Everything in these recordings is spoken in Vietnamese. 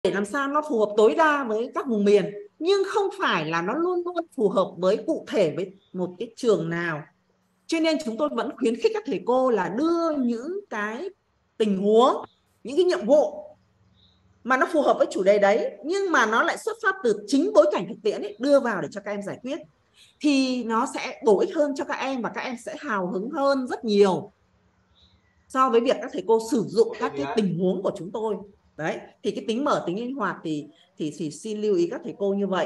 để làm sao nó phù hợp tối đa với các vùng miền, nhưng không phải là nó luôn luôn phù hợp với cụ thể với một cái trường nào. Cho nên chúng tôi vẫn khuyến khích các thầy cô là đưa những cái tình huống, những cái nhiệm vụ mà nó phù hợp với chủ đề đấy, nhưng mà nó lại xuất phát từ chính bối cảnh thực tiễn ấy, đưa vào để cho các em giải quyết, thì nó sẽ bổ ích hơn cho các em và các em sẽ hào hứng hơn rất nhiều so với việc các thầy cô sử dụng các cái tình huống của chúng tôi. Đấy, thì cái tính mở, tính linh hoạt thì xin lưu ý các thầy cô như vậy.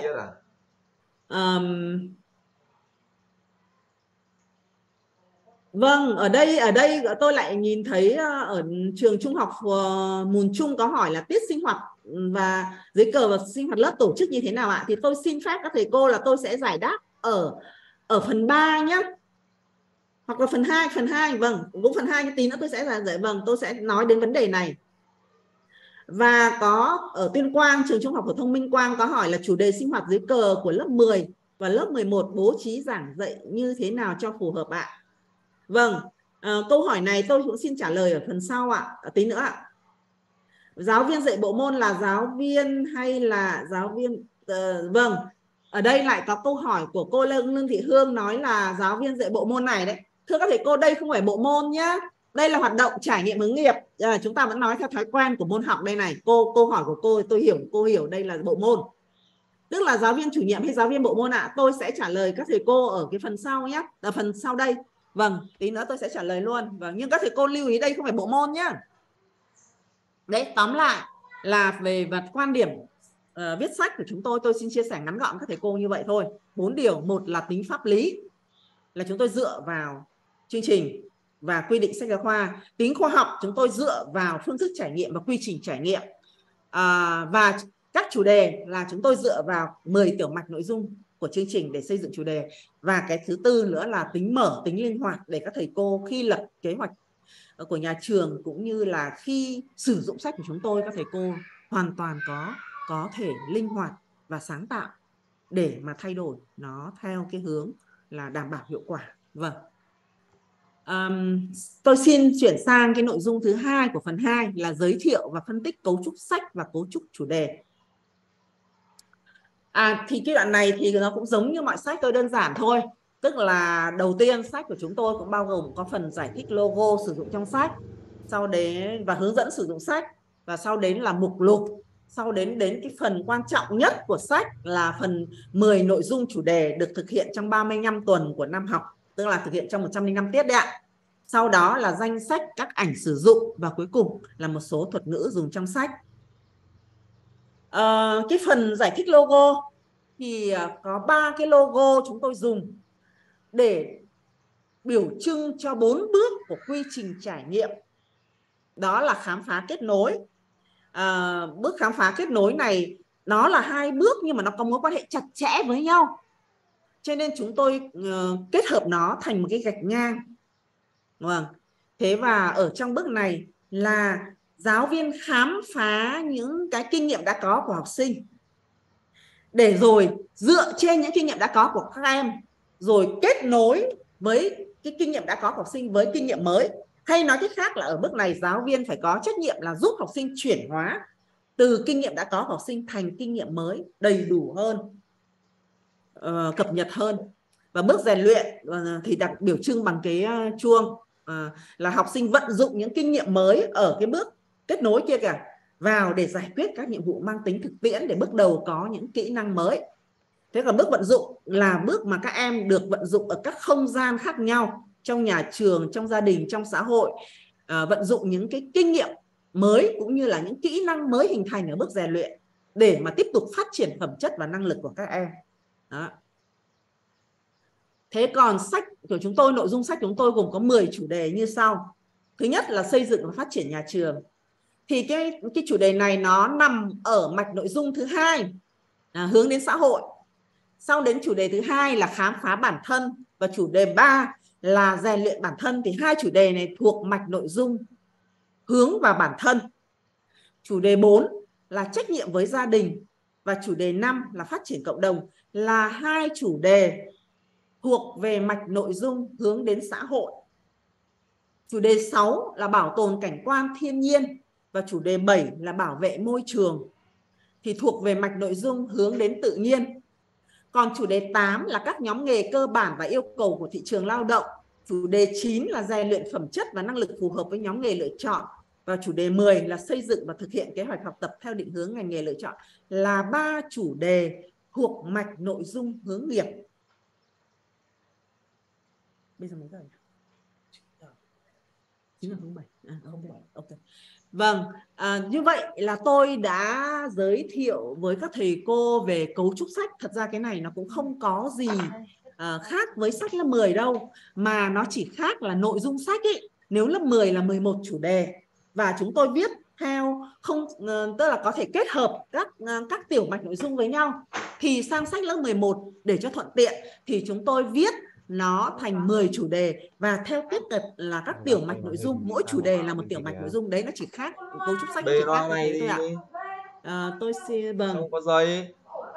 Vâng, ở đây tôi lại nhìn thấy ở trường trung học Mùn Trung có hỏi là tiết sinh hoạt và dưới cờ và sinh hoạt lớp tổ chức như thế nào ạ? Thì tôi xin phép các thầy cô là tôi sẽ giải đáp ở phần 3 nhé. Hoặc là phần 2, vâng, cũng phần 2, tí nữa tôi sẽ vâng, tôi sẽ nói đến vấn đề này. Và có ở Tuyên Quang, trường trung học phổ thông Minh Quang có hỏi là chủ đề sinh hoạt dưới cờ của lớp 10 và lớp 11 bố trí giảng dạy như thế nào cho phù hợp ạ? Vâng, câu hỏi này tôi cũng xin trả lời ở phần sau ạ, tí nữa ạ. Giáo viên dạy bộ môn là giáo viên hay là giáo viên? Vâng, ở đây lại có câu hỏi của cô Lương Thị Hương nói là giáo viên dạy bộ môn này đấy. Thưa các thầy cô, đây không phải bộ môn nhá. Đây là hoạt động trải nghiệm hướng nghiệp. Chúng ta vẫn nói theo thói quen của môn học đây này. Câu hỏi của cô tôi hiểu, cô hiểu đây là bộ môn. Tức là giáo viên chủ nhiệm hay giáo viên bộ môn ạ? Tôi sẽ trả lời các thầy cô ở cái phần sau nhé. Ở phần sau đây. Vâng, tí nữa tôi sẽ trả lời luôn. Vâng, nhưng các thầy cô lưu ý đây không phải bộ môn nhá. Đấy, tóm lại là về mặt quan điểm viết sách của chúng tôi xin chia sẻ ngắn gọn các thầy cô như vậy thôi. 4 điều. Một là tính pháp lý, là chúng tôi dựa vào chương trình và quy định sách giáo khoa. Tính khoa học, chúng tôi dựa vào phương thức trải nghiệm và quy trình trải nghiệm. Và các chủ đề là chúng tôi dựa vào 10 tiểu mạch nội dung của chương trình để xây dựng chủ đề. Và cái thứ tư nữa là tính mở, tính linh hoạt để các thầy cô khi lập kế hoạch của nhà trường cũng như là khi sử dụng sách của chúng tôi, các thầy cô hoàn toàn có thể linh hoạt và sáng tạo để mà thay đổi nó theo cái hướng là đảm bảo hiệu quả. Vâng. Tôi xin chuyển sang cái nội dung thứ hai của phần 2 là giới thiệu và phân tích cấu trúc sách và cấu trúc chủ đề. Thì cái đoạn này thì nó cũng giống như mọi sách, tôi đơn giản thôi. Tức là đầu tiên sách của chúng tôi cũng bao gồm có phần giải thích logo sử dụng trong sách, sau đến và hướng dẫn sử dụng sách, và sau đến là mục lục, sau đến cái phần quan trọng nhất của sách là phần 10 nội dung chủ đề được thực hiện trong 35 tuần của năm học, tức là thực hiện trong 105 tiết đấy ạ. Sau đó là danh sách các ảnh sử dụng và cuối cùng là một số thuật ngữ dùng trong sách. Cái phần giải thích logo thì có 3 cái logo chúng tôi dùng để biểu trưng cho 4 bước của quy trình trải nghiệm. Đó là khám phá, kết nối. Bước khám phá kết nối này nó là 2 bước nhưng mà nó có mối quan hệ chặt chẽ với nhau, cho nên chúng tôi kết hợp nó thành một cái gạch ngang. Vâng. Thế và ở trong bước này là giáo viên khám phá những cái kinh nghiệm đã có của học sinh, để rồi dựa trên những kinh nghiệm đã có của các em rồi kết nối với cái kinh nghiệm đã có của học sinh với kinh nghiệm mới. Hay nói cách khác là ở bước này giáo viên phải có trách nhiệm là giúp học sinh chuyển hóa từ kinh nghiệm đã có của học sinh thành kinh nghiệm mới đầy đủ hơn, cập nhật hơn. Và bước rèn luyện thì đặt biểu trưng bằng cái chuông, là học sinh vận dụng những kinh nghiệm mới ở cái bước kết nối kia kìa vào để giải quyết các nhiệm vụ mang tính thực tiễn, để bước đầu có những kỹ năng mới. Thế còn bước vận dụng là bước mà các em được vận dụng ở các không gian khác nhau, trong nhà trường, trong gia đình, trong xã hội, vận dụng những cái kinh nghiệm mới cũng như là những kỹ năng mới hình thành ở bước rèn luyện để mà tiếp tục phát triển phẩm chất và năng lực của các em. Đó. Thế còn sách của chúng tôi, nội dung sách của chúng tôi gồm có 10 chủ đề như sau. Thứ nhất là xây dựng và phát triển nhà trường. Thì cái chủ đề này nó nằm ở mạch nội dung thứ hai, hướng đến xã hội. Sau đến chủ đề thứ hai là khám phá bản thân, và chủ đề 3 là rèn luyện bản thân. Thì hai chủ đề này thuộc mạch nội dung hướng vào bản thân. Chủ đề 4 là trách nhiệm với gia đình, và chủ đề 5 là phát triển cộng đồng, là hai chủ đề thuộc về mạch nội dung hướng đến xã hội. Chủ đề 6 là bảo tồn cảnh quan thiên nhiên, và chủ đề 7 là bảo vệ môi trường. thì thuộc về mạch nội dung hướng đến tự nhiên. Còn chủ đề 8 là các nhóm nghề cơ bản và yêu cầu của thị trường lao động. Chủ đề 9 là rèn luyện phẩm chất và năng lực phù hợp với nhóm nghề lựa chọn. Và chủ đề 10 là xây dựng và thực hiện kế hoạch học tập theo định hướng ngành nghề lựa chọn. Là 3 chủ đề thuộc mạch nội dung hướng nghiệp. Bây giờ mấy giờ? 9:07. Ok. Vâng, như vậy là tôi đã giới thiệu với các thầy cô về cấu trúc sách. Thật ra cái này nó cũng không có gì khác với sách lớp 10 đâu, mà nó chỉ khác là nội dung sách ấy. Nếu lớp 10 là 11 chủ đề và chúng tôi viết theo không, tức là có thể kết hợp các tiểu mạch nội dung với nhau, thì sang sách lớp 11 để cho thuận tiện thì chúng tôi viết nó thành 10 chủ đề và theo tiếp tục là các tiểu mạch nội dung, mỗi chủ đề là một tiểu mạch nội dung. Đấy, nó chỉ khác cấu trúc sách chỉ khác như thế thôi ạ. Tôi xin vâng. Không có giấy.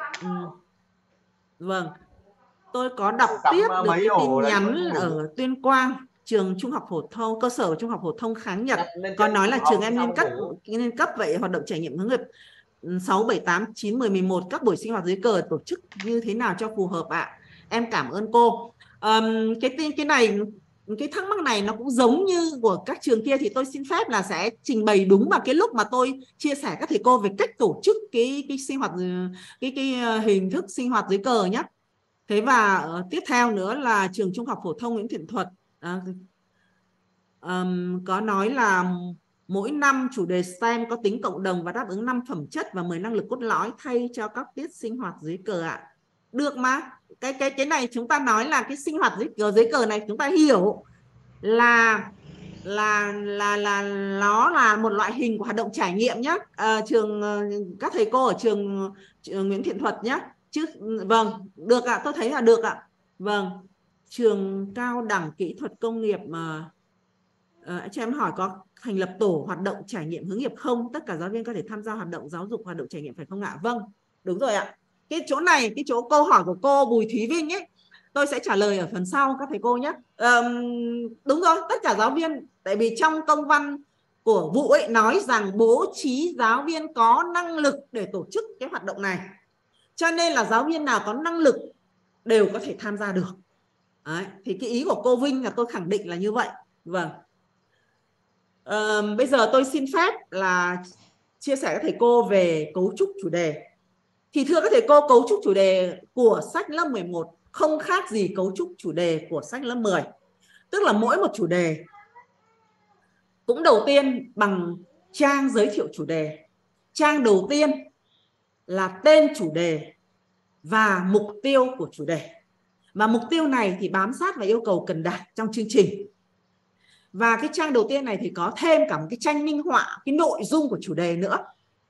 Vâng, tôi có đọc tiếp được cái tin nhắn ở Tuyên Quang, trường trung học phổ thông, cơ sở trung học phổ thông Kháng Nhật, có nói là trường em nên cấp vậy hoạt động trải nghiệm hướng nghiệp 6, 7, 8, 9, 10, 11 các buổi sinh hoạt dưới cờ tổ chức như thế nào cho phù hợp ạ? Em cảm ơn cô. Cái này, cái thắc mắc này nó cũng giống như của các trường kia, thì tôi xin phép là sẽ trình bày đúng vào cái lúc mà tôi chia sẻ các thầy cô về cách tổ chức cái sinh hoạt, cái hình thức sinh hoạt dưới cờ nhé. Thế và tiếp theo nữa là trường trung học phổ thông Nguyễn Thiện Thuật có nói là mỗi năm chủ đề STEM có tính cộng đồng và đáp ứng 5 phẩm chất và 10 năng lực cốt lõi thay cho các tiết sinh hoạt dưới cờ ạ. Được mà. Cái này chúng ta nói là cái sinh hoạt dưới cờ này chúng ta hiểu là nó là một loại hình của hoạt động trải nghiệm nhé. Trường các thầy cô ở trường Nguyễn Thiện Thuật nhé. Chứ vâng, được ạ, tôi thấy là được ạ. Vâng, trường cao đẳng kỹ thuật công nghiệp mà cho em hỏi có thành lập tổ hoạt động trải nghiệm hướng nghiệp không? Tất cả giáo viên có thể tham gia hoạt động giáo dục hoạt động trải nghiệm phải không ạ? Vâng, đúng rồi ạ. Cái chỗ này, cái chỗ câu hỏi của cô Bùi Thúy Vinh ấy, tôi sẽ trả lời ở phần sau các thầy cô nhé. Đúng rồi, tất cả giáo viên, tại vì trong công văn của vụ ấy nói rằng bố trí giáo viên có năng lực để tổ chức cái hoạt động này, cho nên là giáo viên nào có năng lực đều có thể tham gia được. Đấy, thì cái ý của cô Vinh là tôi khẳng định là như vậy. Vâng. Bây giờ tôi xin phép là chia sẻ các thầy cô về cấu trúc chủ đề. Thì thưa các thầy cô, cấu trúc chủ đề của sách lớp 11 không khác gì cấu trúc chủ đề của sách lớp 10. Tức là mỗi một chủ đề cũng đầu tiên bằng trang giới thiệu chủ đề. Trang đầu tiên là tên chủ đề và mục tiêu của chủ đề. Và mục tiêu này thì bám sát vào yêu cầu cần đạt trong chương trình. Và cái trang đầu tiên này thì có thêm cả một cái tranh minh họa cái nội dung của chủ đề nữa.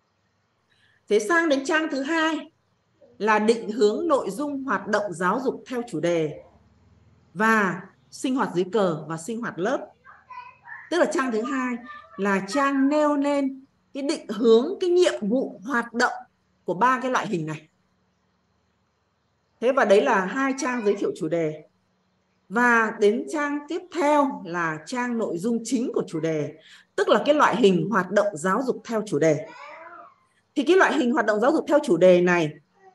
Thế sang đến trang thứ hai là định hướng nội dung hoạt động giáo dục theo chủ đề và sinh hoạt dưới cờ và sinh hoạt lớp. Tức là trang thứ hai là trang nêu lên cái định hướng, cái nhiệm vụ hoạt động của ba cái loại hình này. Thế và đấy là hai trang giới thiệu chủ đề. Và đến trang tiếp theo là trang nội dung chính của chủ đề, tức là cái loại hình hoạt động giáo dục theo chủ đề. Thì cái loại hình hoạt động giáo dục theo chủ đề này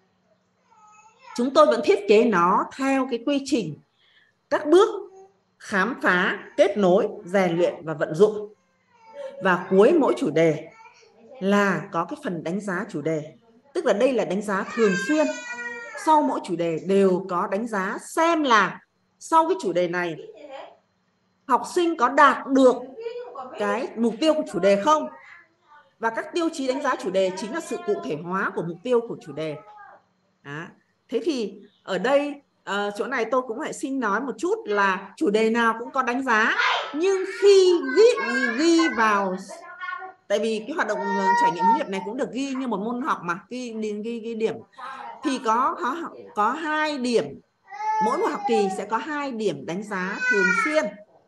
chúng tôi vẫn thiết kế nó theo cái quy trình các bước khám phá, kết nối, rèn luyện và vận dụng. Và cuối mỗi chủ đề là có cái phần đánh giá chủ đề. Tức là đây là đánh giá thường xuyên. Sau mỗi chủ đề đều có đánh giá xem là sau cái chủ đề này học sinh có đạt được cái mục tiêu của chủ đề không. Và các tiêu chí đánh giá chủ đề chính là sự cụ thể hóa của mục tiêu của chủ đề. Đó. Thế thì ở đây chỗ này tôi cũng phải xin nói một chút là chủ đề nào cũng có đánh giá, nhưng khi ghi vào, tại vì cái hoạt động trải nghiệm hướng nghiệp này cũng được ghi như một môn học mà ghi điểm, thì có 2 điểm, mỗi một học kỳ sẽ có 2 điểm đánh giá thường xuyên.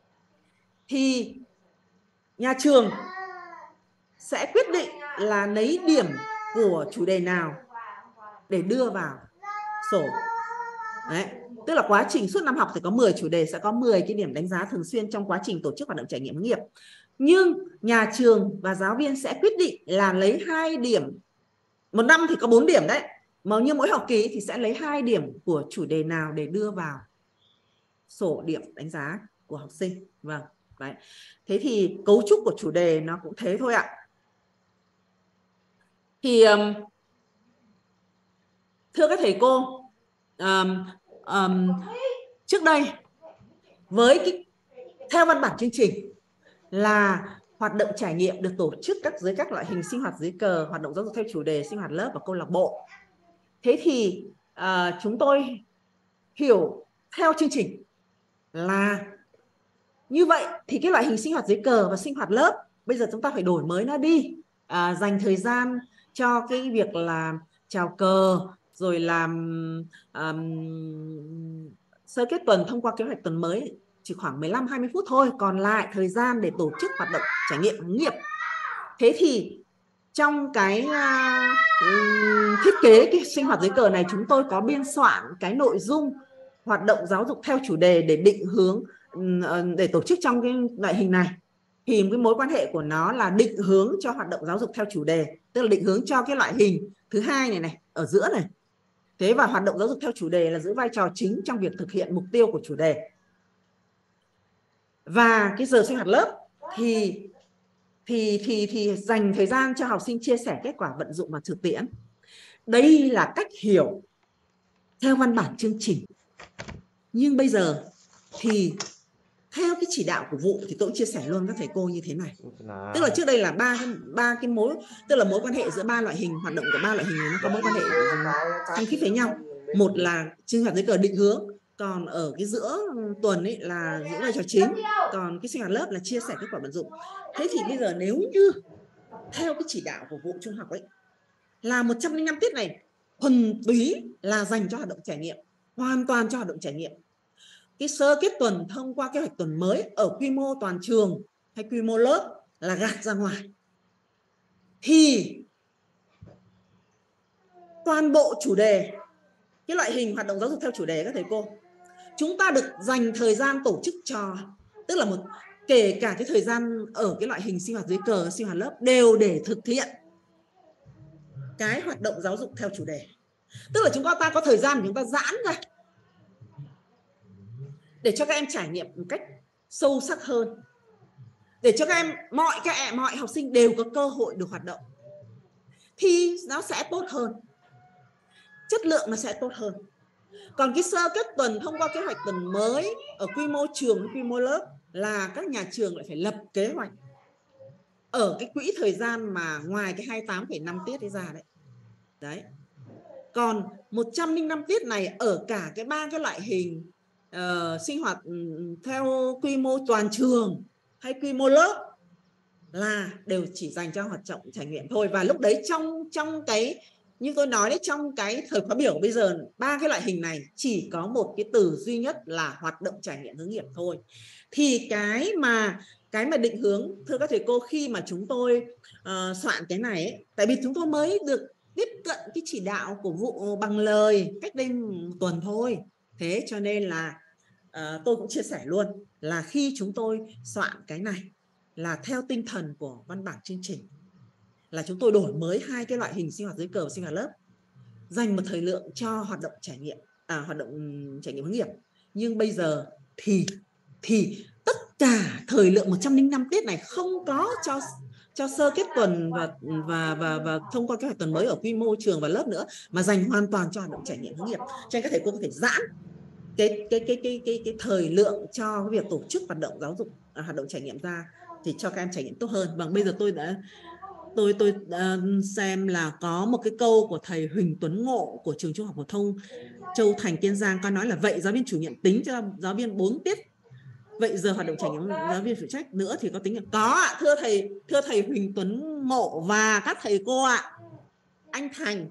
Thì nhà trường sẽ quyết định là lấy điểm của chủ đề nào để đưa vào sổ. Đấy, tức là quá trình suốt năm học thì có 10 chủ đề, sẽ có 10 cái điểm đánh giá thường xuyên trong quá trình tổ chức hoạt động trải nghiệm hướng nghiệp. Nhưng nhà trường và giáo viên sẽ quyết định là lấy 2 điểm một năm thì có 4 điểm đấy, mà như mỗi học kỳ thì sẽ lấy 2 điểm của chủ đề nào để đưa vào sổ điểm đánh giá của học sinh. Vâng, đấy. Thế thì cấu trúc của chủ đề nó cũng thế thôi ạ. Thì thưa các thầy cô, trước đây với theo văn bản chương trình là hoạt động trải nghiệm được tổ chức dưới các loại hình sinh hoạt dưới cờ, hoạt động giáo dục theo chủ đề, sinh hoạt lớp và câu lạc bộ. Thế thì chúng tôi hiểu theo chương trình là như vậy thì cái loại hình sinh hoạt dưới cờ và sinh hoạt lớp bây giờ chúng ta phải đổi mới nó đi, dành thời gian cho cái việc là chào cờ, rồi làm sơ kết tuần thông qua kế hoạch tuần mới chỉ khoảng 15-20 phút thôi, còn lại thời gian để tổ chức hoạt động trải nghiệm hướng nghiệp. Thế thì trong cái thiết kế cái sinh hoạt dưới cờ này, chúng tôi có biên soạn cái nội dung hoạt động giáo dục theo chủ đề để định hướng, để tổ chức trong cái loại hình này. Thì cái mối quan hệ của nó là định hướng cho hoạt động giáo dục theo chủ đề, tức là định hướng cho cái loại hình thứ hai này ở giữa này. Thế và hoạt động giáo dục theo chủ đề là giữ vai trò chính trong việc thực hiện mục tiêu của chủ đề. Và cái giờ sinh hoạt lớp thì dành thời gian cho học sinh chia sẻ kết quả vận dụng và thực tiễn. Đây là cách hiểu theo văn bản chương trình. Nhưng bây giờ thì theo cái chỉ đạo của vụ thì tôi cũng chia sẻ luôn các thầy cô như thế này. Tức là trước đây là ba cái mối, tức là mối quan hệ giữa ba loại hình hoạt động của ba loại hình này nó có mối quan hệ khăng khít với nhau. Một là sinh hoạt dưới cờ định hướng, còn ở cái giữa tuần ấy là giữ vai trò chính, còn cái sinh hoạt lớp là chia sẻ kết quả vận dụng. Thế thì bây giờ nếu như theo cái chỉ đạo của vụ trung học ấy là 105 tiết này thuần túy là dành cho hoạt động trải nghiệm, hoàn toàn cho hoạt động trải nghiệm. Cái sơ kết tuần thông qua kế hoạch tuần mới ở quy mô toàn trường hay quy mô lớp là gạt ra ngoài. Thì toàn bộ chủ đề, cái loại hình hoạt động giáo dục theo chủ đề các thầy cô, chúng ta được dành thời gian tổ chức cho, tức là kể cả cái thời gian ở cái loại hình sinh hoạt dưới cờ, sinh hoạt lớp đều để thực hiện cái hoạt động giáo dục theo chủ đề. Tức là chúng ta có thời gian để chúng ta giãn ra để cho các em trải nghiệm một cách sâu sắc hơn, để cho các em mọi học sinh đều có cơ hội được hoạt động, thì nó sẽ tốt hơn, chất lượng nó sẽ tốt hơn. Còn cái sơ kết tuần thông qua kế hoạch tuần mới ở quy mô trường, quy mô lớp là các nhà trường lại phải lập kế hoạch ở cái quỹ thời gian mà ngoài cái 28,5 tiết ấy ra đấy. Đấy. Còn 105 tiết này ở cả cái ba cái loại hình sinh hoạt theo quy mô toàn trường hay quy mô lớp là đều chỉ dành cho hoạt động trải nghiệm thôi. Và lúc đấy trong cái như tôi nói đấy, trong cái thời khóa biểu bây giờ ba cái loại hình này chỉ có một cái từ duy nhất là hoạt động trải nghiệm hướng nghiệp thôi. Thì cái mà định hướng, thưa các thầy cô, khi mà chúng tôi soạn cái này ấy, tại vì chúng tôi mới được tiếp cận cái chỉ đạo của vụ bằng lời cách đây một tuần thôi. Thế cho nên là tôi cũng chia sẻ luôn là khi chúng tôi soạn cái này là theo tinh thần của văn bản chương trình, là chúng tôi đổi mới hai cái loại hình sinh hoạt dưới cờ và sinh hoạt lớp, dành một thời lượng cho hoạt động trải nghiệm, hoạt động trải nghiệm hướng nghiệp. Nhưng bây giờ thì tất cả thời lượng 105 tiết này không có cho sơ kết tuần và thông qua kế hoạch tuần mới ở quy mô trường và lớp nữa, mà dành hoàn toàn cho hoạt động trải nghiệm hướng nghiệp. Cho nên các thầy cô có thể giãn cái thời lượng cho cái việc tổ chức hoạt động giáo dục, hoạt động trải nghiệm ra thì cho các em trải nghiệm tốt hơn. Và bây giờ tôi xem là có một cái câu của thầy Huỳnh Tuấn Ngộ của trường Trung học phổ thông Châu Thành, Kiên Giang, có nói là vậy giáo viên chủ nhiệm tính cho giáo viên 4 tiết, vậy giờ hoạt động trải nghiệm giáo viên phụ trách nữa thì có tính là có ạ. Thưa thầy Huỳnh Tuấn Ngộ và các thầy cô ạ, anh Thành,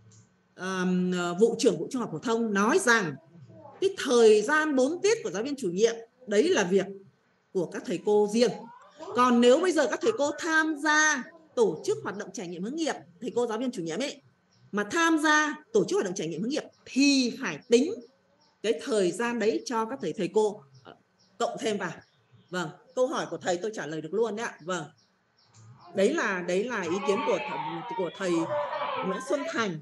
vụ trưởng vụ Trung học phổ thông nói rằng cái thời gian 4 tiết của giáo viên chủ nhiệm đấy là việc của các thầy cô riêng. Còn nếu bây giờ các thầy cô tham gia tổ chức hoạt động trải nghiệm hướng nghiệp, thầy cô giáo viên chủ nhiệm ấy mà tham gia tổ chức hoạt động trải nghiệm hướng nghiệp thì phải tính cái thời gian đấy cho các thầy cô cộng thêm vào. Vâng, câu hỏi của thầy tôi trả lời được luôn đấy ạ. Vâng, đấy là ý kiến của thầy Nguyễn Xuân Thành.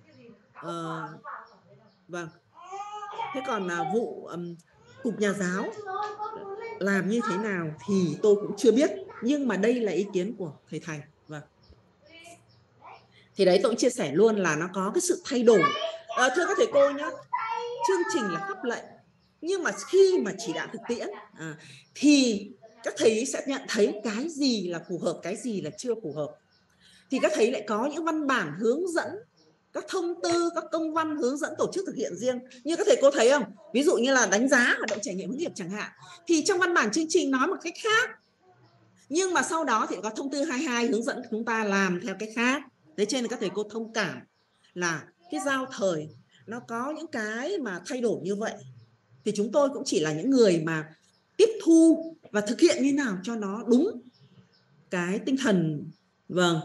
Vâng. Thế còn vụ cục nhà giáo làm như thế nào thì tôi cũng chưa biết, nhưng mà đây là ý kiến của thầy Thành. Vâng. Thì đấy tôi cũng chia sẻ luôn là nó có cái sự thay đổi. Thưa các thầy cô nhé, chương trình là pháp lệnh, nhưng mà khi mà chỉ đạo thực tiễn thì các thầy sẽ nhận thấy cái gì là phù hợp, cái gì là chưa phù hợp. Thì các thầy lại có những văn bản hướng dẫn, các thông tư, các công văn hướng dẫn tổ chức thực hiện riêng. Như các thầy cô thấy không? Ví dụ như là đánh giá hoạt động trải nghiệm hướng nghiệp chẳng hạn, thì trong văn bản chương trình nói một cách khác, nhưng mà sau đó thì có thông tư 22 hướng dẫn chúng ta làm theo cách khác. Thế cho nên các thầy cô thông cảm là cái giao thời nó có những cái mà thay đổi như vậy. Thì chúng tôi cũng chỉ là những người mà tiếp thu và thực hiện như nào cho nó đúng cái tinh thần. Vâng.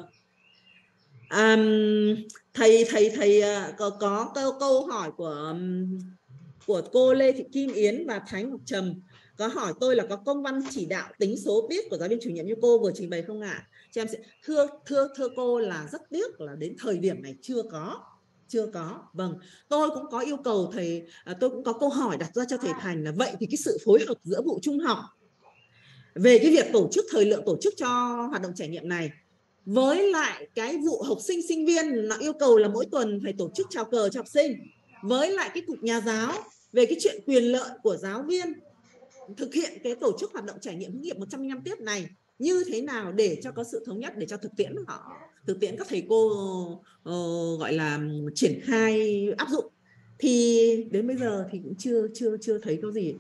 Thầy có câu hỏi của cô Lê Thị Kim Yến và Thái Ngọc Trầm có hỏi tôi là có công văn chỉ đạo tính số tiết của giáo viên chủ nhiệm như cô vừa trình bày không ạ? Cho em sẽ thưa cô là rất tiếc là đến thời điểm này chưa có. Vâng, tôi cũng có yêu cầu thầy, tôi cũng có câu hỏi đặt ra cho thầy Thành là vậy thì cái sự phối hợp giữa vụ trung học về cái việc tổ chức thời lượng tổ chức cho hoạt động trải nghiệm này với lại cái vụ học sinh sinh viên nó yêu cầu là mỗi tuần phải tổ chức chào cờ cho học sinh, với lại cái cục nhà giáo về cái chuyện quyền lợi của giáo viên thực hiện cái tổ chức hoạt động trải nghiệm hướng nghiệp 105 tiết này như thế nào để cho có sự thống nhất, để cho thực tiễn các thầy cô gọi là triển khai áp dụng. Thì đến bây giờ thì cũng chưa thấy có gì.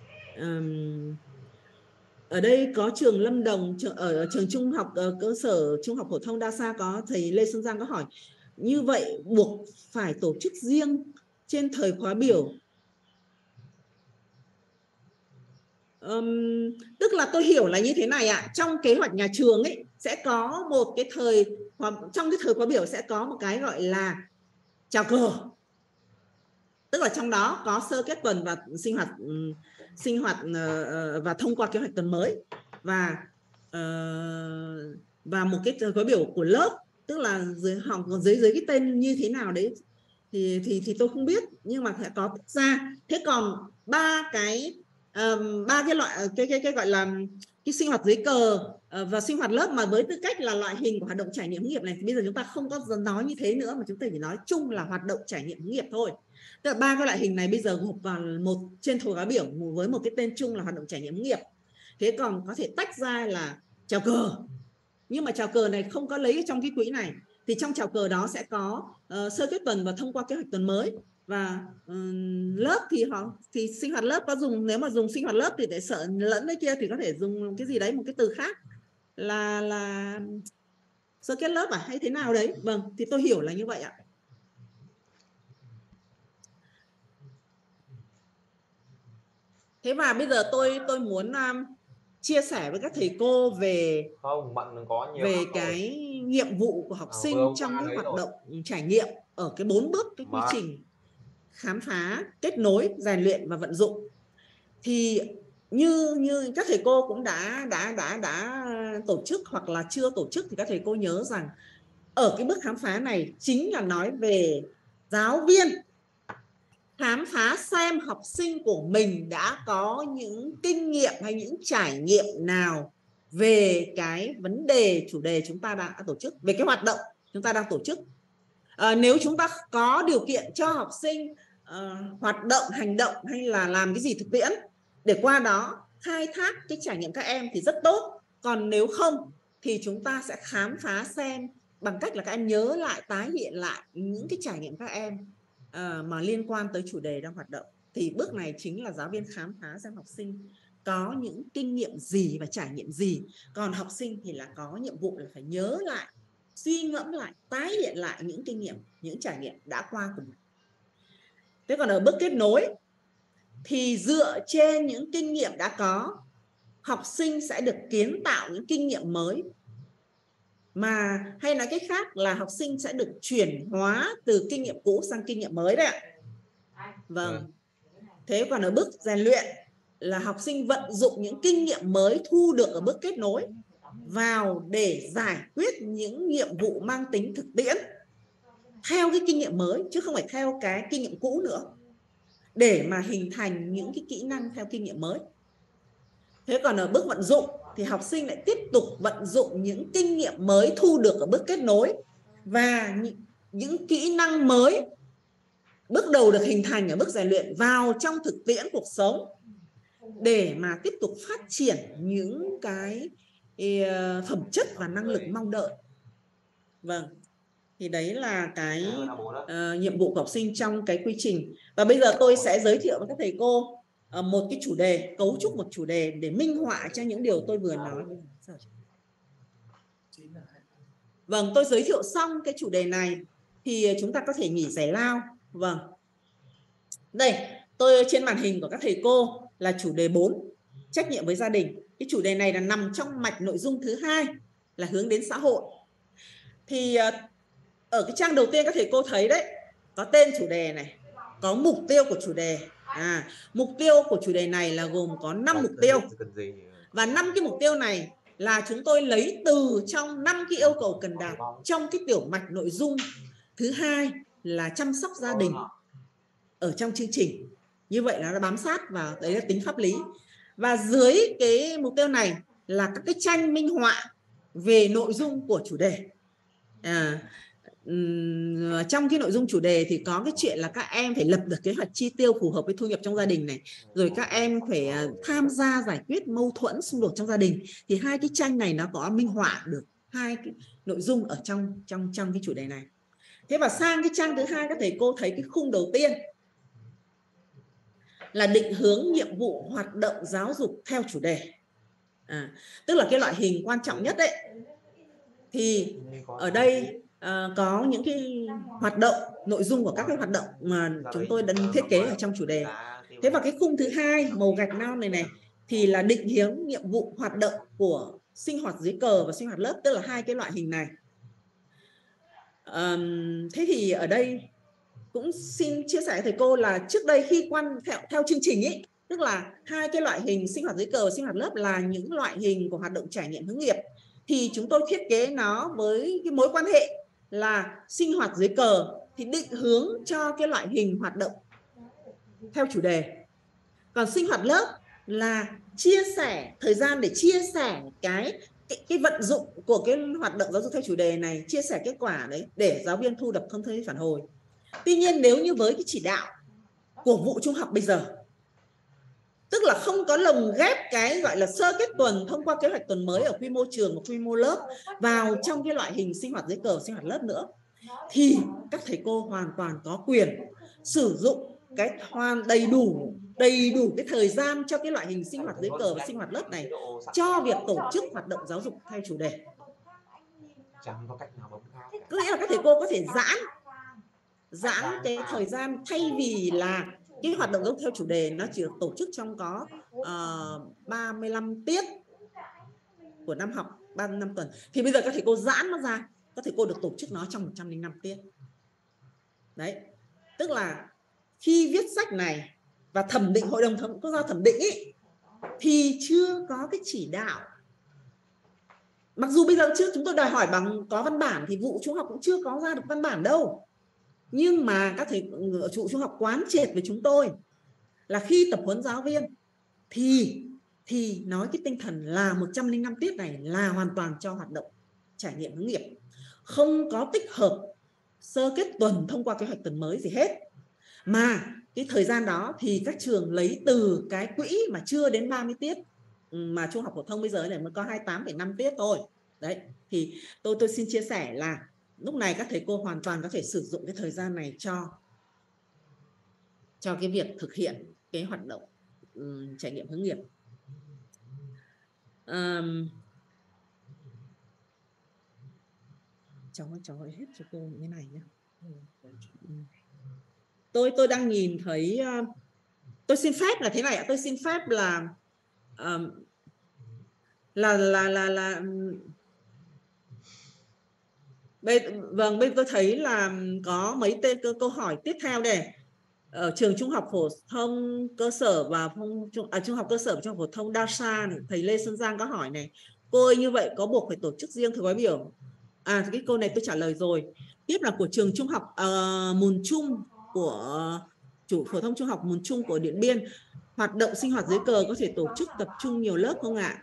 Ở đây có trường Lâm Đồng, ở trường trung học cơ sở trung học phổ thông Đa Sa có thầy Lê Xuân Giang có hỏi như vậy buộc phải tổ chức riêng trên thời khóa biểu. Tức là tôi hiểu là như thế này ạ. Trong kế hoạch nhà trường ấy sẽ có một cái trong cái thời khóa biểu sẽ có một cái gọi là chào cờ, tức là trong đó có sơ kết tuần và sinh hoạt và thông qua kế hoạch tuần mới và một cái khóa biểu của lớp, tức là dưới cái tên như thế nào đấy thì tôi không biết, nhưng mà sẽ có ra. Thế còn ba cái loại cái gọi là cái sinh hoạt dưới cờ và sinh hoạt lớp mà với tư cách là loại hình của hoạt động trải nghiệm hướng nghiệp này thì bây giờ chúng ta không có nói như thế nữa, mà chúng ta chỉ nói chung là hoạt động trải nghiệm hướng nghiệp thôi. Tức là ba cái loại hình này bây giờ gộp vào một trên thời khóa biểu với một cái tên chung là hoạt động trải nghiệm hướng nghiệp. Thế còn có thể tách ra là chào cờ, nhưng mà chào cờ này không có lấy trong cái quỹ này, thì trong chào cờ đó sẽ có sơ kết tuần và thông qua kế hoạch tuần mới. Và lớp thì sinh hoạt lớp có dùng, nếu mà dùng sinh hoạt lớp thì để sợ lẫn đấy kia thì có thể dùng cái gì đấy, một cái từ khác là sơ kết lớp hay thế nào đấy. Vâng, thì tôi hiểu là như vậy ạ. Thế và bây giờ tôi muốn chia sẻ với các thầy cô về cái nhiệm vụ của học sinh trong cái hoạt động trải nghiệm ở cái 4 bước cái quy trình khám phá, kết nối, rèn luyện và vận dụng. Thì như các thầy cô cũng đã tổ chức hoặc là chưa tổ chức thì các thầy cô nhớ rằng ở cái bước khám phá này chính là nói về giáo viên khám phá xem học sinh của mình đã có những kinh nghiệm hay những trải nghiệm nào về cái vấn đề chủ đề chúng ta đang tổ chức, về cái hoạt động chúng ta đang tổ chức. Nếu chúng ta có điều kiện cho học sinh hoạt động, hành động hay là làm cái gì thực tiễn để qua đó khai thác cái trải nghiệm các em thì rất tốt. Còn nếu không thì chúng ta sẽ khám phá xem bằng cách là các em nhớ lại, tái hiện lại những cái trải nghiệm các em mà liên quan tới chủ đề đang hoạt động. Thì bước này chính là giáo viên khám phá xem học sinh có những kinh nghiệm gì và trải nghiệm gì. Còn học sinh thì là có nhiệm vụ là phải nhớ lại, suy ngẫm lại, tái hiện lại những kinh nghiệm, những trải nghiệm đã qua của mình. Thế còn ở bước kết nối thì dựa trên những kinh nghiệm đã có, học sinh sẽ được kiến tạo những kinh nghiệm mới, mà hay nói cách khác là học sinh sẽ được chuyển hóa từ kinh nghiệm cũ sang kinh nghiệm mới đấy ạ. Vâng. Thế còn ở bước rèn luyện là học sinh vận dụng những kinh nghiệm mới thu được ở bước kết nối vào để giải quyết những nhiệm vụ mang tính thực tiễn. theo cái kinh nghiệm mới chứ không phải theo cái kinh nghiệm cũ nữa, để mà hình thành những cái kỹ năng theo kinh nghiệm mới. Thế còn ở bước vận dụng thì học sinh lại tiếp tục vận dụng những kinh nghiệm mới thu được ở bước kết nối và những kỹ năng mới bước đầu được hình thành ở bước rèn luyện vào trong thực tiễn cuộc sống để mà tiếp tục phát triển những cái phẩm chất và năng lực mong đợi. Vâng, thì đấy là cái nhiệm vụ của học sinh trong cái quy trình. Và bây giờ tôi sẽ giới thiệu với các thầy cô một cái chủ đề, cấu trúc một chủ đề để minh họa cho những điều tôi vừa nói. Vâng, tôi giới thiệu xong cái chủ đề này thì chúng ta có thể nghỉ giải lao. Vâng. Đây, tôi trên màn hình của các thầy cô là chủ đề 4, trách nhiệm với gia đình. Cái chủ đề này là nằm trong mạch nội dung thứ 2 là hướng đến xã hội. Thì ở cái trang đầu tiên các thầy cô thấy đấy, có tên chủ đề này, có mục tiêu của chủ đề. Mục tiêu của chủ đề này là gồm có 5 mục tiêu. Và 5 cái mục tiêu này là chúng tôi lấy từ trong 5 cái yêu cầu cần đạt trong cái tiểu mạch nội dung thứ 2 là chăm sóc gia đình ở trong chương trình. Như vậy là nó bám sát vào, đấy là tính pháp lý. Và dưới cái mục tiêu này là các cái tranh minh họa về nội dung của chủ đề. Trong cái nội dung chủ đề thì có cái chuyện là các em phải lập được kế hoạch chi tiêu phù hợp với thu nhập trong gia đình này, rồi các em phải tham gia giải quyết mâu thuẫn xung đột trong gia đình. Thì hai cái tranh này nó có minh họa được hai cái nội dung ở trong cái chủ đề này. Thế và sang cái trang thứ 2 các thầy cô thấy cái khung đầu tiên là định hướng nhiệm vụ hoạt động giáo dục theo chủ đề. Tức là cái loại hình quan trọng nhất đấy. Thì ở đây có những cái hoạt động, nội dung của các cái hoạt động mà chúng tôi đã thiết kế ở trong chủ đề. Thế và cái khung thứ 2 màu gạch non này thì là định hướng nhiệm vụ hoạt động của sinh hoạt dưới cờ và sinh hoạt lớp, tức là hai cái loại hình này. Thế thì ở đây cũng xin chia sẻ với thầy cô là trước đây khi theo chương trình ấy, tức là hai cái loại hình sinh hoạt dưới cờ và sinh hoạt lớp là những loại hình của hoạt động trải nghiệm hướng nghiệp, thì chúng tôi thiết kế nó với cái mối quan hệ là sinh hoạt dưới cờ thì định hướng cho cái loại hình hoạt động theo chủ đề, còn sinh hoạt lớp là chia sẻ thời gian để chia sẻ cái vận dụng của cái hoạt động giáo dục theo chủ đề này, chia sẻ kết quả đấy để giáo viên thu thập thông tin phản hồi. Tuy nhiên nếu như với cái chỉ đạo của vụ trung học bây giờ, tức là không có lồng ghép cái gọi là sơ kết tuần thông qua kế hoạch tuần mới ở quy mô trường và quy mô lớp vào trong cái loại hình sinh hoạt dưới cờ, sinh hoạt lớp nữa, thì các thầy cô hoàn toàn có quyền sử dụng cái đầy đủ cái thời gian cho cái loại hình sinh hoạt dưới cờ và sinh hoạt lớp này cho việc tổ chức hoạt động giáo dục theo chủ đề. Có nghĩa là các thầy cô có thể giãn cái thời gian, thay vì là cái hoạt động giáo dục theo chủ đề nó chỉ được tổ chức trong có 35 tiết của năm học, 35 tuần, thì bây giờ các thầy cô giãn nó ra, các thầy cô được tổ chức nó trong 105 tiết. Đấy, tức là khi viết sách này và thẩm định, hội đồng quốc gia thẩm định ý, thì chưa có cái chỉ đạo. Mặc dù bây giờ trước chúng tôi đòi hỏi bằng có văn bản thì vụ trung học cũng chưa có ra được văn bản đâu. Nhưng mà các thầy ở trụ trung học quán triệt với chúng tôi là khi tập huấn giáo viên thì nói cái tinh thần là 105 tiết này là hoàn toàn cho hoạt động trải nghiệm hướng nghiệp, không có tích hợp sơ kết tuần thông qua kế hoạch tuần mới gì hết, mà cái thời gian đó thì các trường lấy từ cái quỹ mà chưa đến 30 tiết mà trung học phổ thông bây giờ này mới có 28,5 tiết thôi. Đấy, thì tôi xin chia sẻ là lúc này các thầy cô hoàn toàn có thể sử dụng cái thời gian này cho cái việc thực hiện cái hoạt động trải nghiệm hướng nghiệp. Cháu hết cho cô như thế này nhé. Tôi đang nhìn thấy, tôi xin phép là thế này ạ, tôi xin phép là vâng, bây tôi thấy là có mấy tên câu hỏi tiếp theo đây. Ở trường trung học phổ thông cơ sở và trung học cơ sở và trung học phổ thông Đa Sa này, thầy Lê Xuân Giang có hỏi này: cô ơi, như vậy có buộc phải tổ chức riêng thời khóa biểu? Cái câu này tôi trả lời rồi. tiếp là của trường trung học Mùn Trung, của chủ phổ thông trung học Mùn Trung của Điện Biên. Hoạt động sinh hoạt dưới cờ có thể tổ chức tập trung nhiều lớp không ạ?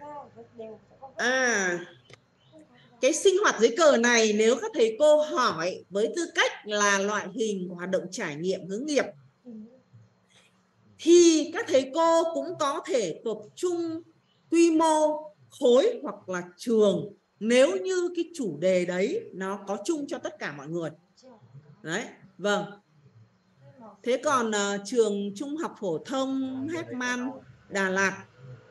Cái sinh hoạt dưới cờ này nếu các thầy cô hỏi với tư cách là loại hình của hoạt động trải nghiệm hướng nghiệp thì các thầy cô cũng có thể tập trung quy mô khối hoặc là trường nếu như cái chủ đề đấy nó có chung cho tất cả mọi người. Đấy, vâng. Thế còn trường trung học phổ thông Heckman Đà Lạt,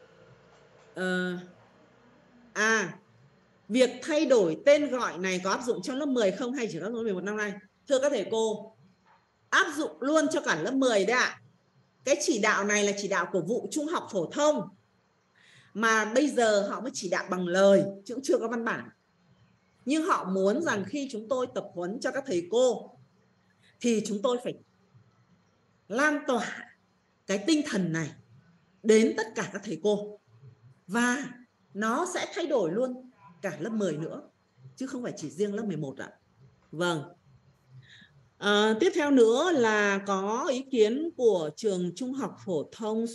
việc thay đổi tên gọi này có áp dụng cho lớp 10 không hay chỉ có lớp 11 năm nay? Thưa các thầy cô, áp dụng luôn cho cả lớp 10 đấy ạ. Cái chỉ đạo này là chỉ đạo của vụ trung học phổ thông, mà bây giờ họ mới chỉ đạo bằng lời chứ cũng chưa có văn bản. Nhưng họ muốn rằng khi chúng tôi tập huấn cho các thầy cô thì chúng tôi phải lan tỏa cái tinh thần này đến tất cả các thầy cô, và nó sẽ thay đổi luôn cả lớp 10 nữa chứ không phải chỉ riêng lớp 11 ạ. Vâng. Tiếp theo nữa là có ý kiến của trường trung học phổ thông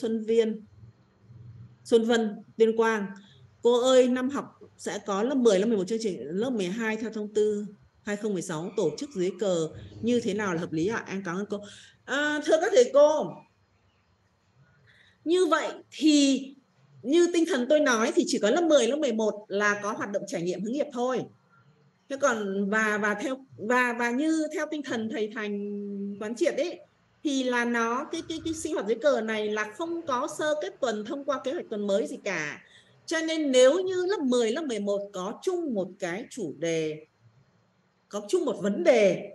Xuân Vân, Tuyên Quang. Cô ơi, năm học sẽ có lớp 10, lớp 11 chương trình lớp 12 theo thông tư 2016 tổ chức dưới cờ như thế nào là hợp lý ạ? Em cảm ơn cô. Thưa các thầy cô, như vậy thì như tinh thần tôi nói thì chỉ có lớp 10, lớp 11 là có hoạt động trải nghiệm hướng nghiệp thôi. Thế còn và như theo tinh thần thầy Thành quán triệt ấy thì là nó cái sinh hoạt dưới cờ này là không có sơ kết tuần thông qua kế hoạch tuần mới gì cả. Cho nên nếu như lớp 10, lớp 11 có chung một cái chủ đề, có chung một vấn đề,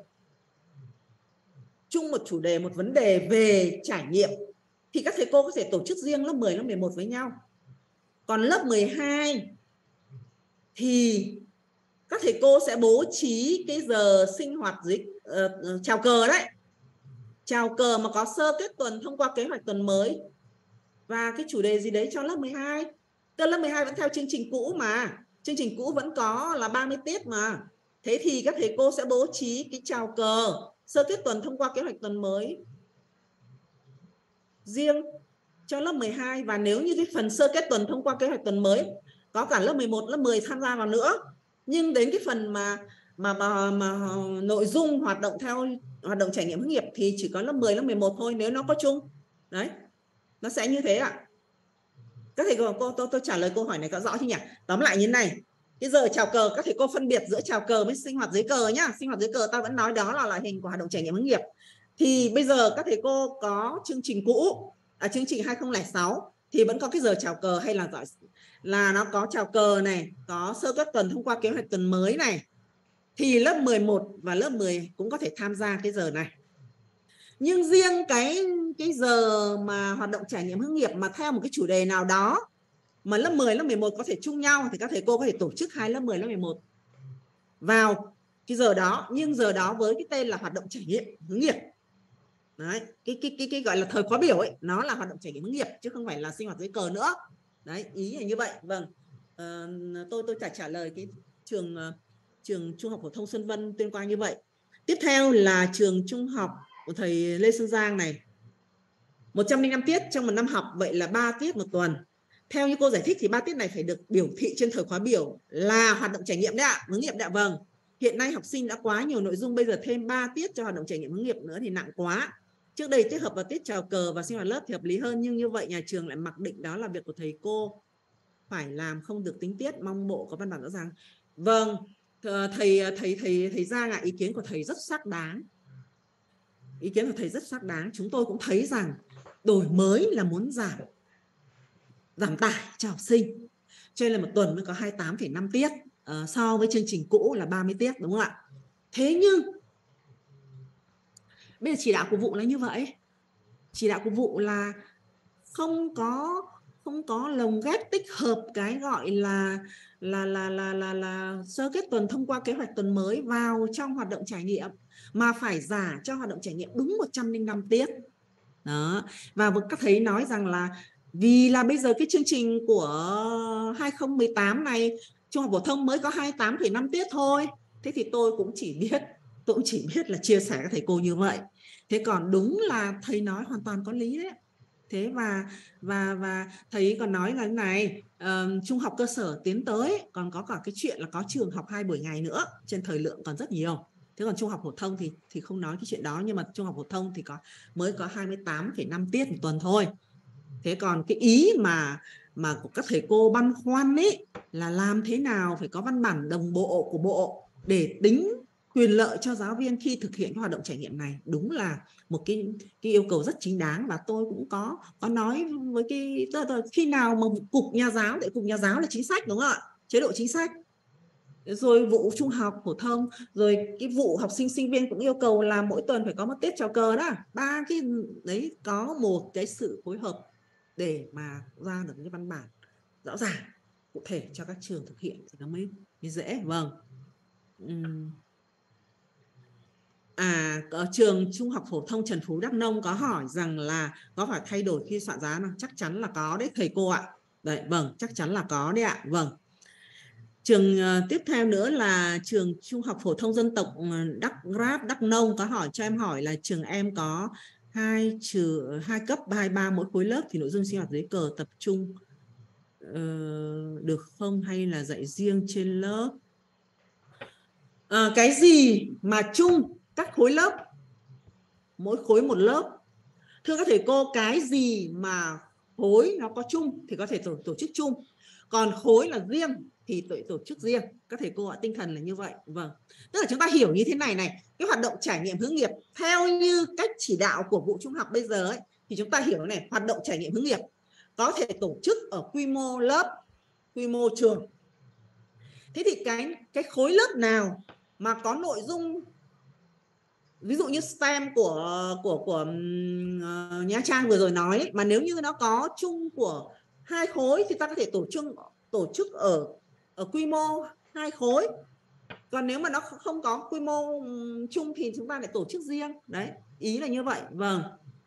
một vấn đề về trải nghiệm thì các thầy cô có thể tổ chức riêng lớp 10, lớp 11 với nhau. Còn lớp 12 thì các thầy cô sẽ bố trí cái giờ sinh hoạt dưới chào cờ đấy. Chào cờ mà có sơ kết tuần thông qua kế hoạch tuần mới và cái chủ đề gì đấy cho lớp 12. Tức lớp 12 vẫn theo chương trình cũ mà. Chương trình cũ vẫn có là 30 tiết mà. Thế thì các thầy cô sẽ bố trí cái chào cờ sơ kết tuần thông qua kế hoạch tuần mới riêng cho lớp 12. Và nếu như cái phần sơ kết tuần thông qua kế hoạch tuần mới có cả lớp 11, lớp 10 tham gia vào nữa, nhưng đến cái phần mà nội dung hoạt động theo hoạt động trải nghiệm hướng nghiệp thì chỉ có lớp 10, lớp 11 thôi nếu nó có chung. Đấy, nó sẽ như thế ạ. Các thầy cô, tôi trả lời câu hỏi này có rõ chứ nhỉ? Tóm lại như này, cái giờ chào cờ các thầy cô phân biệt giữa chào cờ với sinh hoạt dưới cờ nhá. Sinh hoạt dưới cờ ta vẫn nói đó là loại hình của hoạt động trải nghiệm hướng nghiệp. Thì bây giờ các thầy cô có chương trình cũ, chương trình 2006 thì vẫn có cái giờ chào cờ, hay là nó có chào cờ này, có sơ kết tuần thông qua kế hoạch tuần mới này, thì lớp 11 và lớp 10 cũng có thể tham gia cái giờ này. Nhưng riêng cái giờ mà hoạt động trải nghiệm hướng nghiệp mà theo một cái chủ đề nào đó mà lớp 10, lớp 11 có thể chung nhau thì các thầy cô có thể tổ chức hai lớp 10, lớp 11 vào cái giờ đó, nhưng giờ đó với cái tên là hoạt động trải nghiệm hướng nghiệp. Đấy, cái gọi là thời khóa biểu ấy, nó là hoạt động trải nghiệm hướng nghiệp chứ không phải là sinh hoạt dưới cờ nữa. Đấy, ý là như vậy. Vâng, tôi trả lời cái trường trung học phổ thông Xuân Vân Tuyên Quang như vậy. Tiếp theo là trường trung học của thầy Lê Xuân Giang này, 105 tiết trong một năm học, vậy là 3 tiết một tuần. Theo như cô giải thích thì 3 tiết này phải được biểu thị trên thời khóa biểu là hoạt động trải nghiệm đấy ạ, hướng nghiệp đấy ạ. Vâng, hiện nay học sinh đã quá nhiều nội dung, bây giờ thêm 3 tiết cho hoạt động trải nghiệm hướng nghiệp nữa thì nặng quá. Trước đây kết hợp vào tiết chào cờ và sinh hoạt lớp thì hợp lý hơn, nhưng như vậy nhà trường lại mặc định đó là việc của thầy cô phải làm, không được tính tiết, mong bộ có văn bản rõ ràng. Vâng, thầy Giang ạ, ý kiến của thầy rất xác đáng. Ý kiến của thầy rất xác đáng. Chúng tôi cũng thấy rằng đổi mới là muốn giảm tải cho học sinh, cho nên là một tuần mới có 28,5 tiết so với chương trình cũ là 30 tiết, đúng không ạ? Thế nhưng bây giờ chỉ đạo của vụ là như vậy. Chỉ đạo của vụ là không có lồng ghép tích hợp cái gọi là sơ kết tuần thông qua kế hoạch tuần mới vào trong hoạt động trải nghiệm, mà phải giả cho hoạt động trải nghiệm đúng 105 tiết. Đó. Và các thầy nói rằng là vì là bây giờ cái chương trình của 2018 này trung học phổ thông mới có 28,5 tiết thôi. Thế thì tôi cũng chỉ biết tôi cũng chỉ biết là chia sẻ các thầy cô như vậy. Thế còn đúng là thầy nói hoàn toàn có lý đấy. Thế và thầy còn nói là thế này, trung học cơ sở tiến tới còn có cả cái chuyện là có trường học 2 buổi ngày nữa, trên thời lượng còn rất nhiều. Thế còn trung học phổ thông thì không nói cái chuyện đó, nhưng mà trung học phổ thông thì mới có 28,5 tiết một tuần thôi. Thế còn cái ý mà của các thầy cô băn khoăn ấy là làm thế nào phải có văn bản đồng bộ của bộ để tính quyền lợi cho giáo viên khi thực hiện cái hoạt động trải nghiệm này, đúng là một cái yêu cầu rất chính đáng. Và tôi cũng có nói với cái khi nào mà cục nhà giáo, để cục nhà giáo là chính sách đúng không ạ, chế độ chính sách, rồi vụ trung học phổ thông, rồi cái vụ học sinh sinh viên cũng yêu cầu là mỗi tuần phải có một tiết chào cờ đó. 3 cái đấy có một cái sự phối hợp để mà ra được cái văn bản rõ ràng cụ thể cho các trường thực hiện thì nó mới dễ. Vâng. Ở trường trung học phổ thông Trần Phú Đắk Nông có hỏi rằng là có phải thay đổi khi soạn giá không? Chắc chắn là có đấy thầy cô ạ. Đấy, vâng, chắc chắn là có đấy ạ. Vâng. Trường tiếp theo nữa là trường trung học phổ thông dân tộc Đắk Nông có hỏi cho em hỏi là trường em có 2 cấp 23 mỗi khối lớp thì nội dung sinh hoạt dưới cờ tập trung được không, hay là dạy riêng trên lớp? Cái gì mà chung các khối lớp, mỗi khối một lớp? Thưa các thầy cô, cái gì mà khối nó có chung thì có thể tổ chức chung, còn khối là riêng thì tổ chức riêng. Các thầy cô ạ, tinh thần là như vậy. Vâng, tức là chúng ta hiểu như thế này này, cái hoạt động trải nghiệm hướng nghiệp theo như cách chỉ đạo của vụ trung học bây giờ ấy, thì chúng ta hiểu này, hoạt động trải nghiệm hướng nghiệp có thể tổ chức ở quy mô lớp, quy mô trường. Thế thì cái khối lớp nào mà có nội dung ví dụ như STEM của Nha Trang vừa rồi nói ấy, mà nếu như nó có chung của 2 khối thì ta có thể tổ chức ở quy mô 2 khối. Còn nếu mà nó không có quy mô chung thì chúng ta lại tổ chức riêng. Đấy, ý là như vậy. Vâng.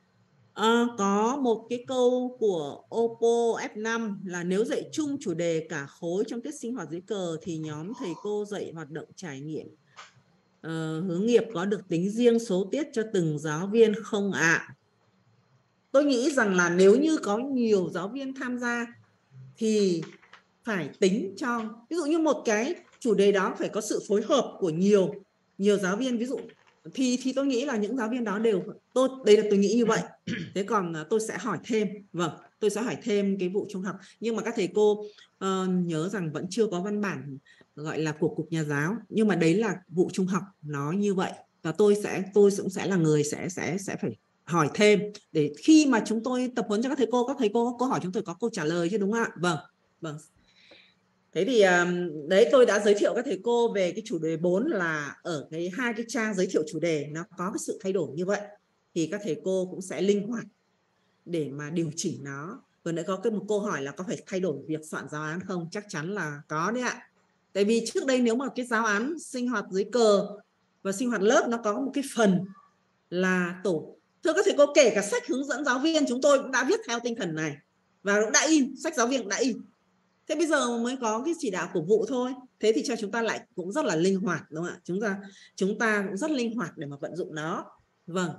Có một cái câu của Oppo F5 là nếu dạy chung chủ đề cả khối trong tiết sinh hoạt dưới cờ thì nhóm thầy cô dạy hoạt động trải nghiệm hướng nghiệp có được tính riêng số tiết cho từng giáo viên không ạ? Tôi nghĩ rằng là nếu như có nhiều giáo viên tham gia thì phải tính cho, ví dụ như một cái chủ đề đó phải có sự phối hợp của nhiều giáo viên, ví dụ thì tôi nghĩ là những giáo viên đó đều đây là tôi nghĩ như vậy. Thế còn tôi sẽ hỏi thêm. Vâng, tôi sẽ hỏi thêm cái vụ trung học, nhưng mà các thầy cô nhớ rằng vẫn chưa có văn bản gọi là của cục nhà giáo, nhưng mà đấy là vụ trung học nó như vậy. Và tôi cũng sẽ là người sẽ phải hỏi thêm để khi mà chúng tôi tập huấn cho các thầy cô có câu hỏi chúng tôi có câu trả lời chứ, đúng không ạ? Vâng, vâng. Thế thì đấy, tôi đã giới thiệu các thầy cô về cái chủ đề 4 là ở hai cái trang giới thiệu chủ đề nó có cái sự thay đổi như vậy thì các thầy cô cũng sẽ linh hoạt để mà điều chỉnh nó. Vừa nãy có một câu hỏi là có phải thay đổi việc soạn giáo án không? Chắc chắn là có đấy ạ. Tại vì trước đây nếu mà cái giáo án sinh hoạt dưới cờ và sinh hoạt lớp nó có một cái phần là thưa các thầy cô, kể cả sách hướng dẫn giáo viên chúng tôi cũng đã viết theo tinh thần này và cũng đã in, sách giáo viên cũng đã in. Thế bây giờ mới có cái chỉ đạo của vụ thôi. Thế thì cho chúng ta lại cũng rất là linh hoạt, đúng không ạ? Chúng ta cũng rất linh hoạt để mà vận dụng nó. Vâng.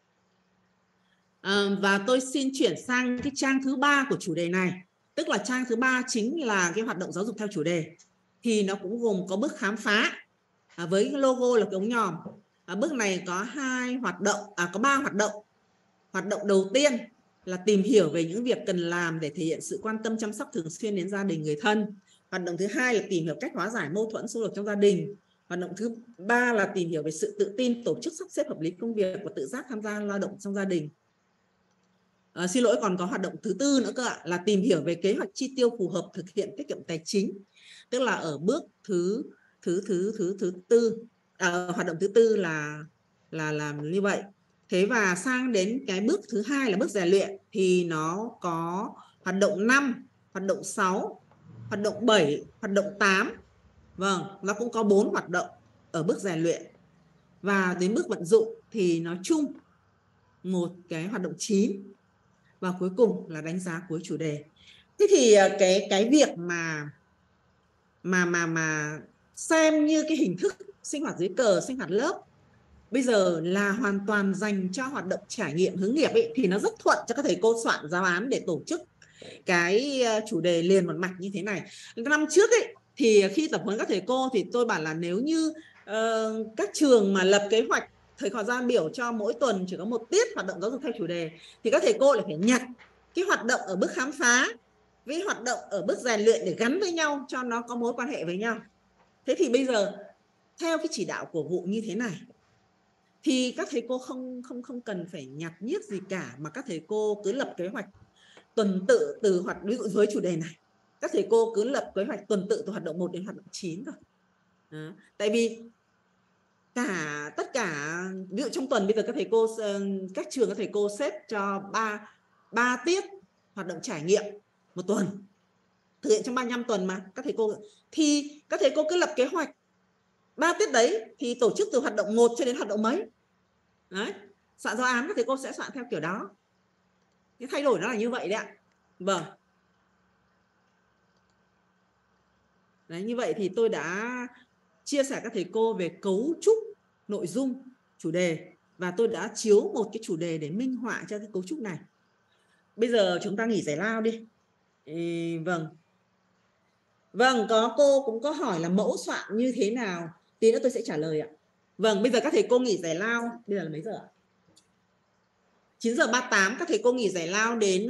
Và tôi xin chuyển sang cái trang thứ 3 của chủ đề này. Tức là trang thứ 3 chính là cái hoạt động giáo dục theo chủ đề. Thì nó cũng gồm có bước khám phá với cái logo là cái ống nhòm. Bước này có 3 hoạt động. Hoạt động đầu tiên là tìm hiểu về những việc cần làm để thể hiện sự quan tâm chăm sóc thường xuyên đến gia đình người thân. Hoạt động thứ 2 là tìm hiểu cách hóa giải mâu thuẫn xung đột trong gia đình. Hoạt động thứ 3 là tìm hiểu về sự tự tin, tổ chức sắp xếp hợp lý công việc và tự giác tham gia lao động trong gia đình. Xin lỗi, còn có hoạt động thứ 4 nữa cơ ạ, là tìm hiểu về kế hoạch chi tiêu phù hợp thực hiện tiết kiệm tài chính. Tức là ở bước thứ 4, hoạt động thứ 4 là làm như vậy. Thế và sang đến cái bước thứ 2 là bước rèn luyện thì nó có hoạt động 5, hoạt động 6, hoạt động 7, hoạt động 8. Vâng, nó cũng có 4 hoạt động ở bước rèn luyện. Và đến bước vận dụng thì nó chung một cái hoạt động 9. Và cuối cùng là đánh giá cuối chủ đề. Thế thì cái việc mà xem như cái hình thức sinh hoạt dưới cờ, sinh hoạt lớp bây giờ là hoàn toàn dành cho hoạt động trải nghiệm hướng nghiệp ấy, thì nó rất thuận cho các thầy cô soạn giáo án để tổ chức cái chủ đề liền một mạch như thế này. Năm trước ấy thì khi tập huấn các thầy cô thì tôi bảo là nếu như các trường mà lập kế hoạch thời gian biểu cho mỗi tuần chỉ có một tiết hoạt động giáo dục theo chủ đề, thì các thầy cô lại phải nhặt cái hoạt động ở bước khám phá với hoạt động ở bước rèn luyện để gắn với nhau cho nó có mối quan hệ với nhau. Thế thì bây giờ theo cái chỉ đạo của vụ như thế này thì các thầy cô không cần phải nhặt nhiếc gì cả, mà các thầy cô cứ lập kế hoạch tuần tự từ ví dụ với chủ đề này, các thầy cô cứ lập kế hoạch tuần tự từ hoạt động 1 đến hoạt động 9 thôi. Đó. Tại vì tất cả ví dụ trong tuần bây giờ các trường các thầy cô xếp cho 3 tiết hoạt động trải nghiệm một tuần, thực hiện trong 35 tuần mà các thầy cô cứ lập kế hoạch 3 tiết đấy thì tổ chức từ hoạt động 1 cho đến hoạt động mấy. Đấy, soạn giáo án các thầy cô sẽ soạn theo kiểu đó. Cái thay đổi nó là như vậy đấy ạ. Vâng. Đấy, như vậy thì tôi đã chia sẻ các thầy cô về cấu trúc nội dung chủ đề, và tôi đã chiếu một cái chủ đề để minh họa cho cái cấu trúc này. Bây giờ chúng ta nghỉ giải lao đi. Vâng, có cô cũng có hỏi là mẫu soạn như thế nào, tí nữa tôi sẽ trả lời ạ. Vâng, bây giờ các thầy cô nghỉ giải lao. Bây giờ là mấy giờ ạ? 9:38. Các thầy cô nghỉ giải lao đến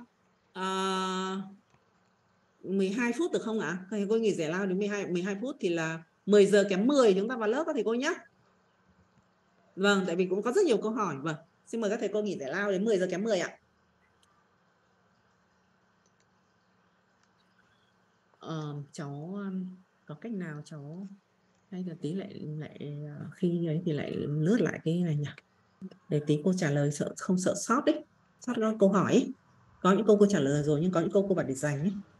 12 phút được không ạ? Các thầy cô nghỉ giải lao đến 12 phút thì là 10 giờ kém 10 chúng ta vào lớp các thầy cô nhé. Vâng, tại vì cũng có rất nhiều câu hỏi. Vâng, xin mời các thầy cô nghỉ giải lao đến 10 giờ kém 10 ạ. Cháu có cách nào cháu hay là tí lại khi ấy thì lại lướt lại cái này nhỉ, để tí cô trả lời không sợ sót đấy, sót câu hỏi ấy. Có những câu cô trả lời rồi nhưng có những câu cô bảo để dành ấy.